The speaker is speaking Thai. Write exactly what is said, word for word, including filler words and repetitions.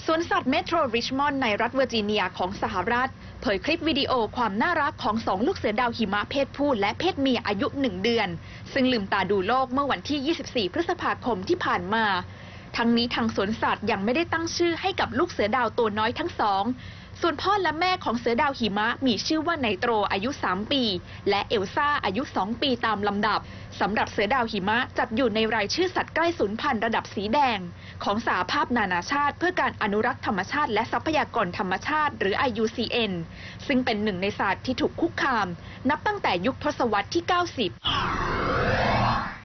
วนสัตว์เมโทรริชมอนด์ในรัฐเวอร์จิเนียของสหรัฐเผยคลิปวิดีโอความน่ารักของสองลูกเสือดาวหิมะเพศผู้และเพศเมียอายุหนึ่งเดือนซึ่งลืมตาดูโลกเมื่อวันที่ ยี่สิบสี่ พฤษภาคมที่ผ่านมาทั้งนี้ทางสวนสัตว์ยังไม่ได้ตั้งชื่อให้กับลูกเสือดาวตัวน้อยทั้งสองส่วนพ่อและแม่ของเสือดาวหิมะมีชื่อว่าไนโตรอายุสามปีและเอลซ่าอายุสองปีตามลำดับสำหรับเสือดาวหิมะจัดอยู่ในรายชื่อสัตว์ใกล้สูญพันธุ์ระดับสีแดงของสหภาพนานาชาติเพื่อการอนุรักษ์ธรรมชาติและทรัพยากรธรรมชาติหรือ ไอ ยู ซี เอ็น ซึ่งเป็นหนึ่งในสัตว์ที่ถูกคุกคามนับตั้งแต่ยุคทศวรรษที่ เก้าสิบ